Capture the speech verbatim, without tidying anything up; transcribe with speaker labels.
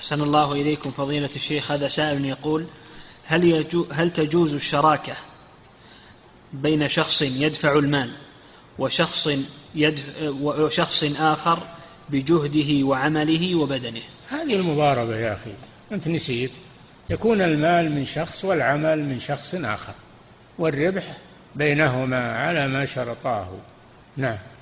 Speaker 1: أحسن الله إليكم فضيلة الشيخ. هذا سائل يقول: هل, يجو هل تجوز الشراكة بين شخص يدفع المال وشخص, يدفع وشخص آخر بجهده وعمله وبدنه؟
Speaker 2: هذه المضاربة يا أخي، أنت نسيت، يكون المال من شخص والعمل من شخص آخر، والربح بينهما على ما شرطاه. نعم.